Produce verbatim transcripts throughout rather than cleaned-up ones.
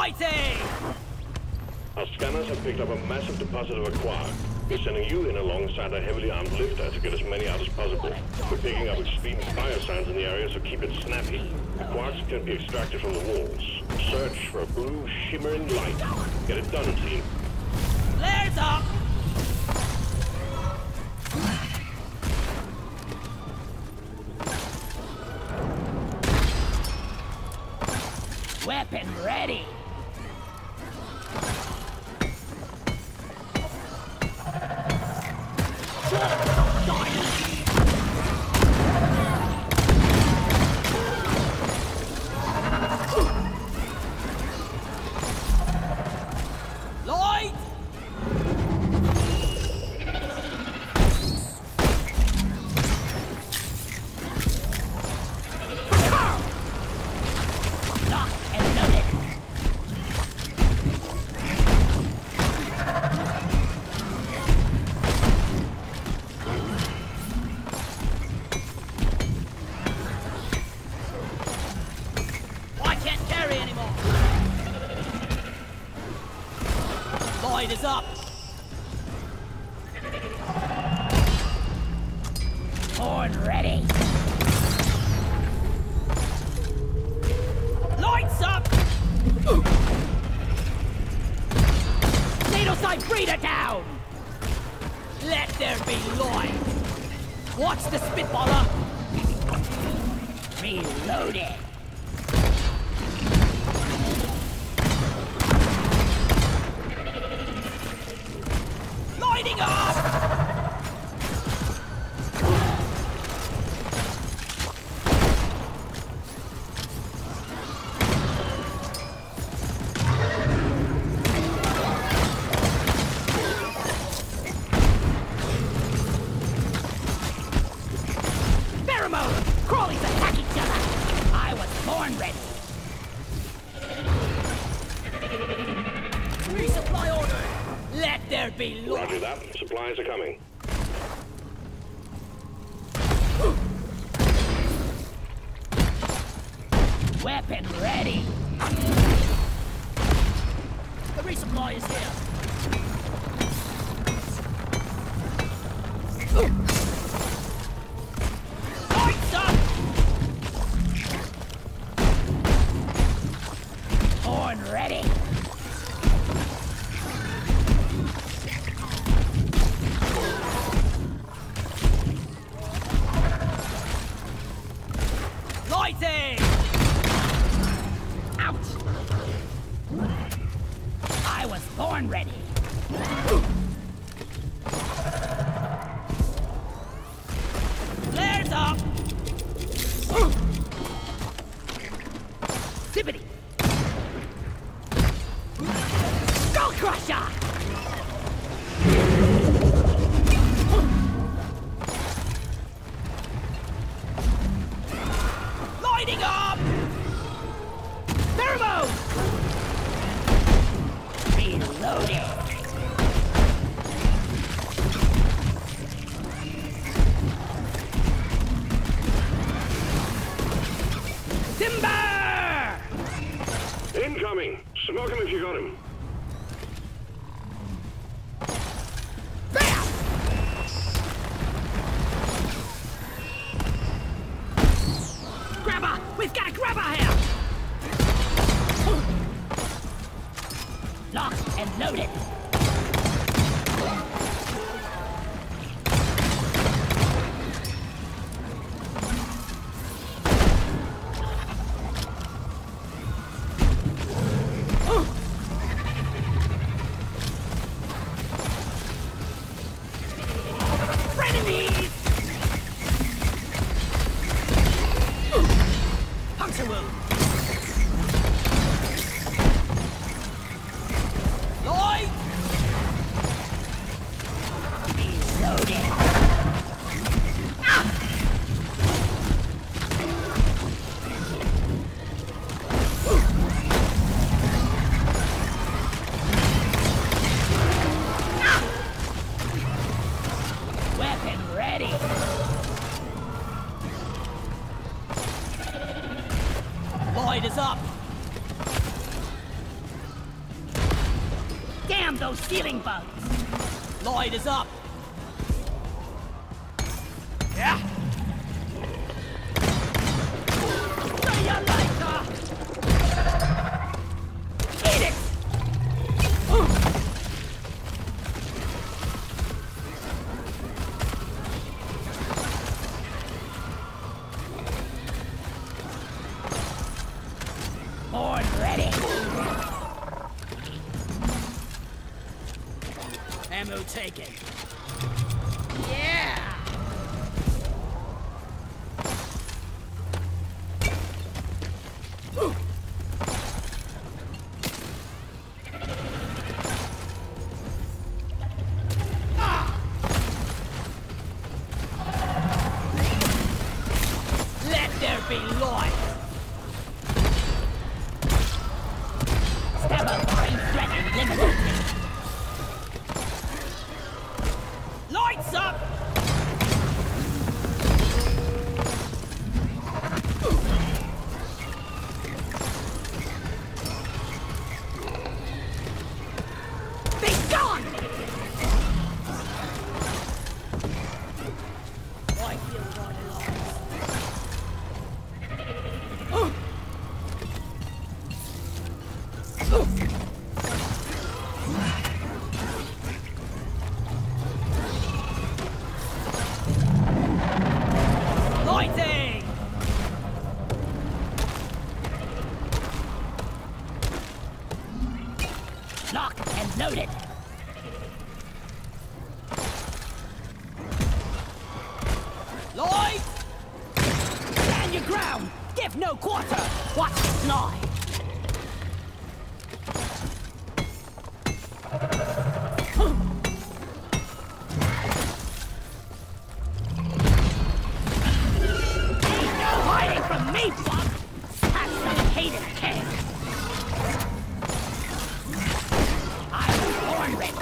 Lighting! Our scanners have picked up a massive deposit of Aquarq. We're sending you in alongside a heavily armed lifter to get as many out as possible. We're picking up extreme fire sounds in the area, so keep it snappy. Aquarqs can be extracted from the walls. Search for a blue, shimmering light. Get it done, team. Flares up! Weapon ready! Light! Lock and loaded! Light is up! Horn ready! Lights up! Needle sight breeder down! Let there be light! Watch the spitballer! Reload it! Lighting up! Pheromone! Crawlies attack each other! I was born ready! Resupply order! Let there be light! Roger that. Supplies are coming. Weapon ready! The resupply is here! Lights up! Horn ready! Lighting! Ouch! I was born ready! Flares up! Zippity! Skull Crusher! Lighting up! Pheromone! Reloading! Timber! Incoming! Smoke him if you got him. Bam! Grabber! We've got a grabber here! Lock and loaded! Frenemies! Puncture wound! Light! Damn those ceiling bugs! Light is up! Yeah! See ya later! Eat it! Born ready! Ammo taken. Yeah! Ah! Let there be light! Step up, brain threatening limited. Lights up! Be gone! I feel right alive. Lighting! Locked and loaded. Light! Stand your ground! Give no quarter! Watch it fly! Ain't no hiding from me, bug! Have some hated king! I was born ready!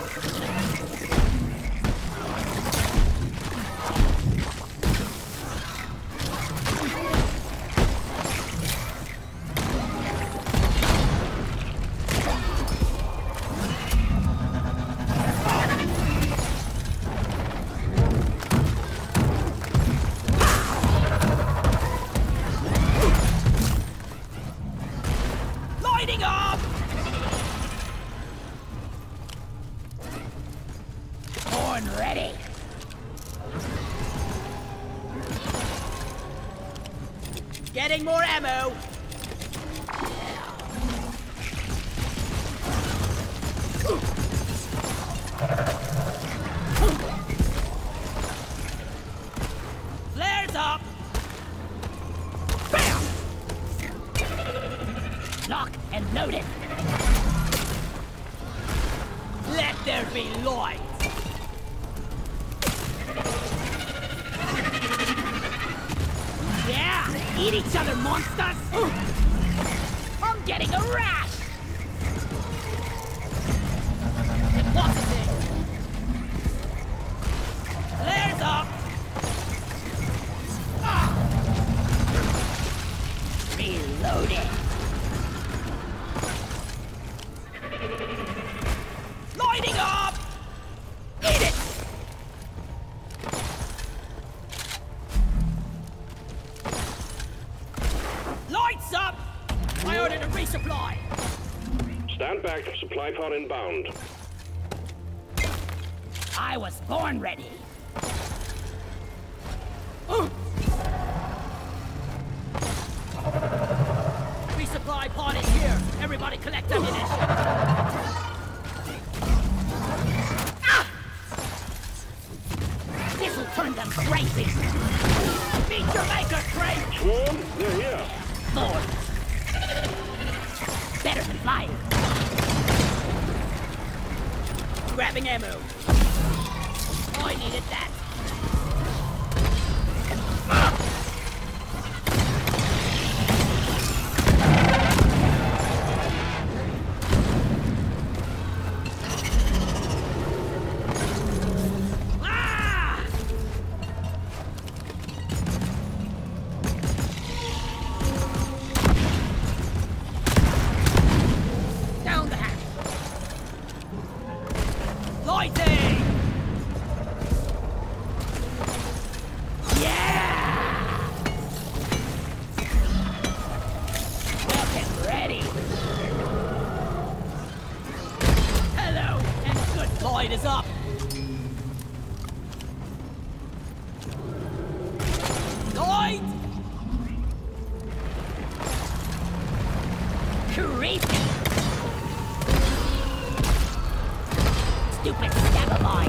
Lighting up! Born ready! Getting more ammo! Flares up! Bam! Locked and loaded! Let there be light! Yeah! Eat each other, monsters! I'm getting a rash! What's this? Flares up! Ah! Reloading! Lighting up! Eat it! Lights up! I ordered a resupply! Stand back. Supply pod inbound. I was born ready! Uh. Resupply pod is here! Everybody collect ammunition! Ah! This'll turn them crazy! Meet your maker, Craig! Swarm, they're here. Lord! Better than flying! Grabbing ammo! I needed that! Ah! Light is up! Light! Creepy! Stupid stabberboy!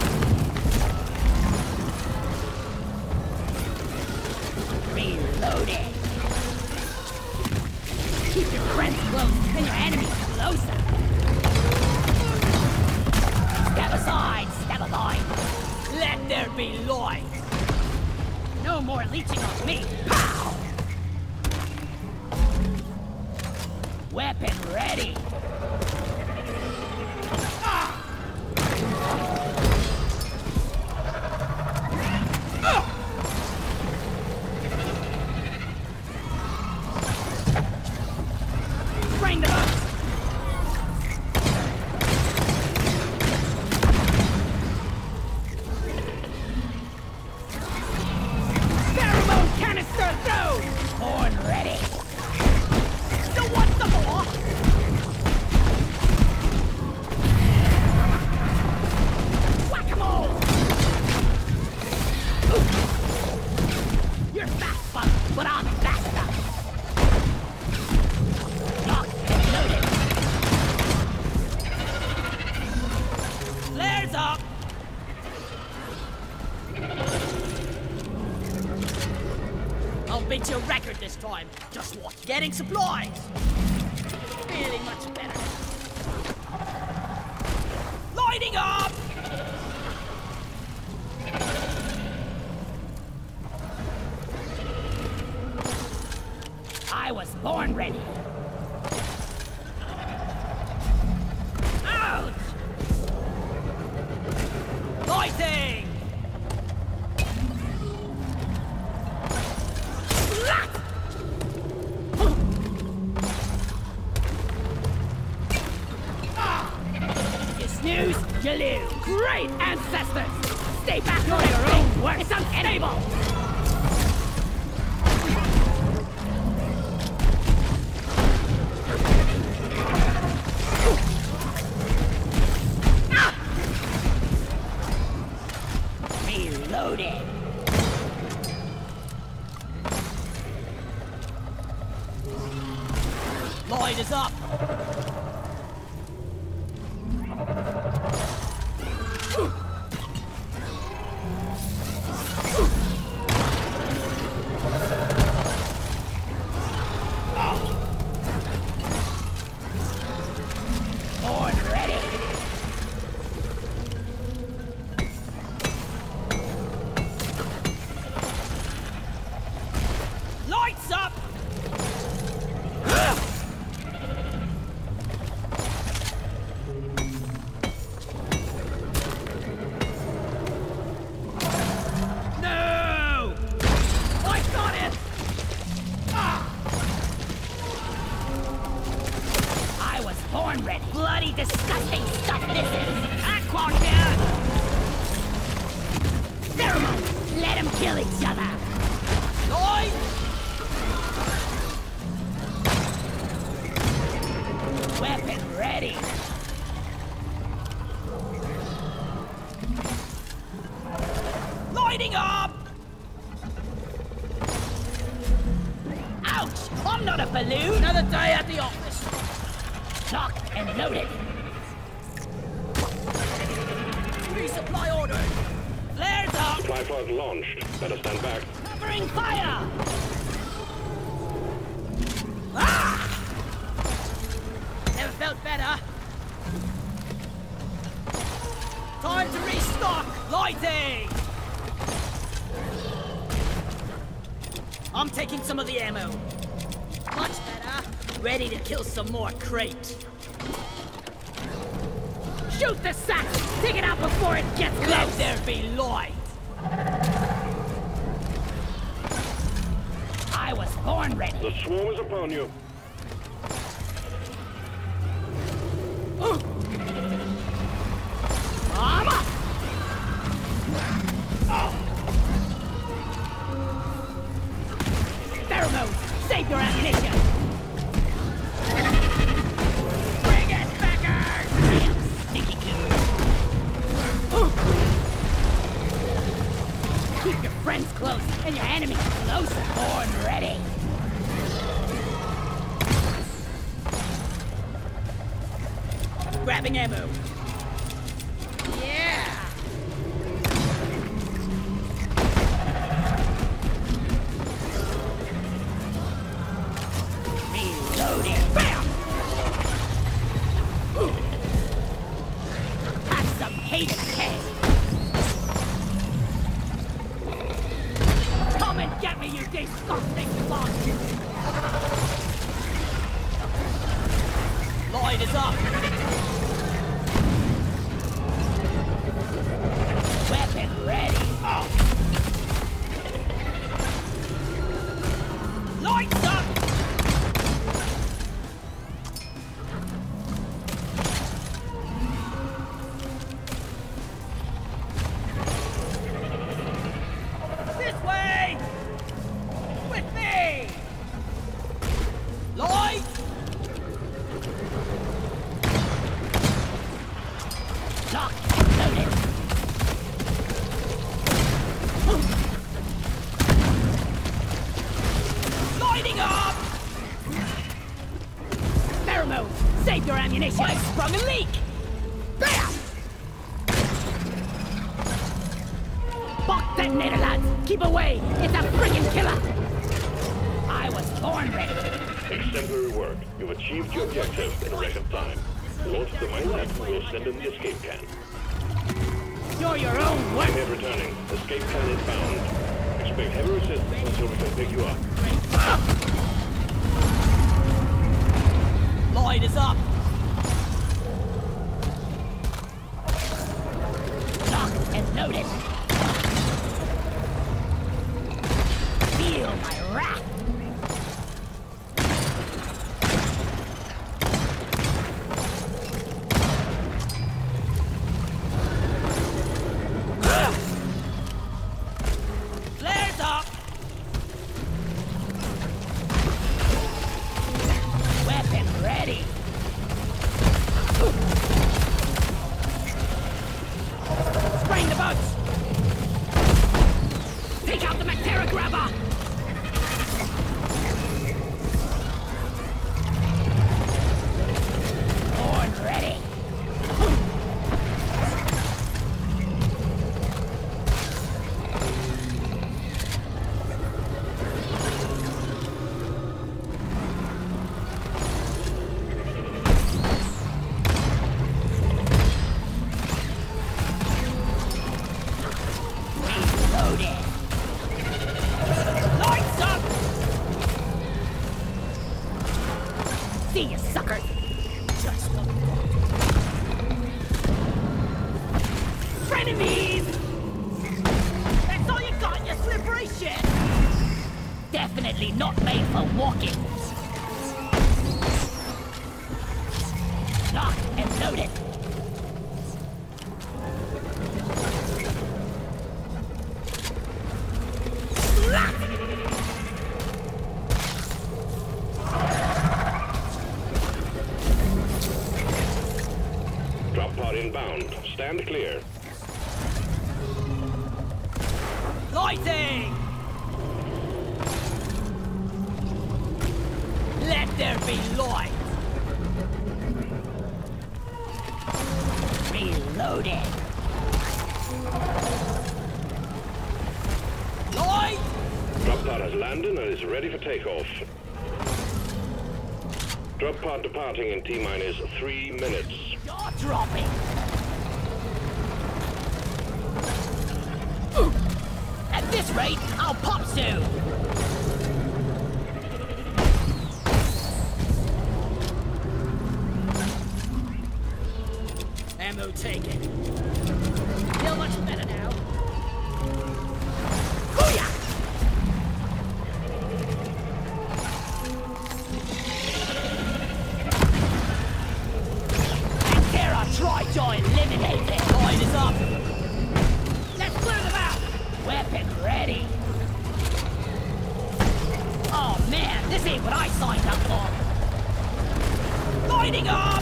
Reloaded! Keep your friends close and your enemies closer! Step aside, stabberboy! Let there be light! No more leeching on me! Pow! Weapon ready! Ah! Ah! Bring them up! Pheromone canister thrown! Horn ready! So what's the more? Whack-a-mole! You're fast, bud, but I'm faster! Locked and loaded! Flares up! I'll beat your record this time. Just what? Getting supplies! Feeling much better. Lighting up! I was born ready! Ouch! Lighting! You snooze, you lose. Great ancestors! Stay back on your own work. It's unstable! Ah! Reloaded. Light is up! Horn ready. Lights up! No! I got it! Ah! I was born ready. Bloody disgusting stuff this is. Aquarq here! Pheromone, let them kill each other. Light! Weapon ready. Lighting up! Ouch! I'm not a balloon. Another day at the office. Locked and loaded. Resupply ordered. Flares up! Supply pod launched. Better stand back. Covering fire. Ah! Never felt better. Time to restock! Lighting! I'm taking some of the ammo. Much better. Ready to kill some more crate. Shoot the sack. Take it out before it gets Let close. there be light! I was born ready. The swarm is upon you. I'm up. Pheromone, save your ammunition. Bring it, backers! Damn, sneaky goons. Grabbing ammo. Yeah! Reloading. Bam! Have some hate ahead. Come and get me, you disgusting bastard! Light is up! Weapon ready! Oh. Lights up! This way! With me! Light! Lock and loaded! Lighting up! Pheromone! Save your ammunition! I sprung a leak! Bam! Fuck detonator, lads! Keep away! It's a freaking killer! I was born ready! Exemplary work. You've achieved your objective in record time. Launch the mine left, we'll send in the escape can. You're your own work! Mainhead returning. Escape can is bound. Expect heavy resistance until we can pick you up. Light is up! Locked and loaded! Feel my wrath! Flares up! Weapon ready! Spraying the boats! Take out the Mactera grabber! Horn ready! Reloaded! Lights up! See you, suckers! Just one. Frenemies! That's all you got, you slippery shit! Definitely not made for walking. Locked and loaded. Drop pod inbound. Stand clear. Lighting! Let there be light! Reloaded! Light! Drop pod has landed and is ready for takeoff. Drop pod departing in T-minus three minutes. Jaw dropping! At this rate, I'll pop soon! Ammo taken. Feel much better now. Booyah! Try to eliminate them! Light is up! Let's clear them out! Weapon ready! Oh man, this ain't what I signed up for! Lighting up!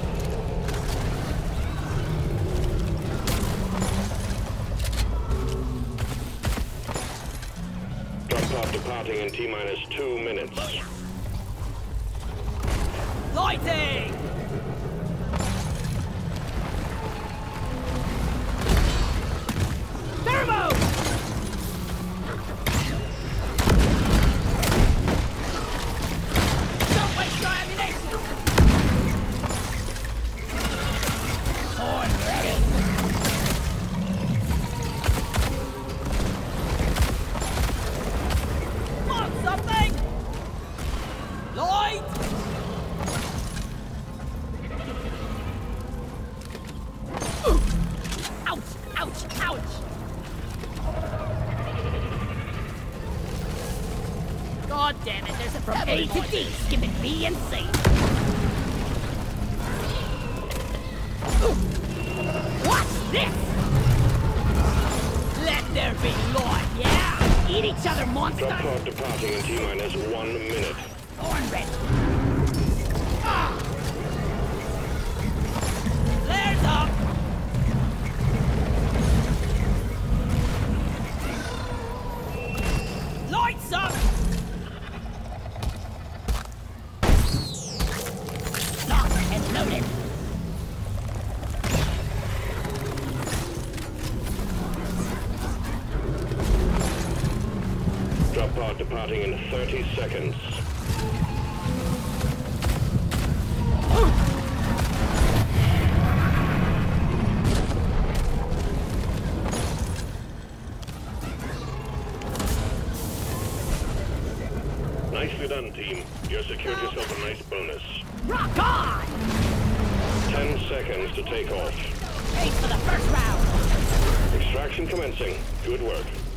Drop pod departing in T-minus two minutes. Lighting! From A to D, skipping B and C. What's this? Let there be light, yeah? Eat each other, monster! Drop pod departing in T-minus one minute. Thorn red. Ah! Flares up! Lights up! Locked and loaded. Drop pod departing in thirty seconds. Nicely done, team. You secured yourself a nice bonus. Rock on! Ten seconds to take off. Ace for the first round. Extraction commencing. Good work.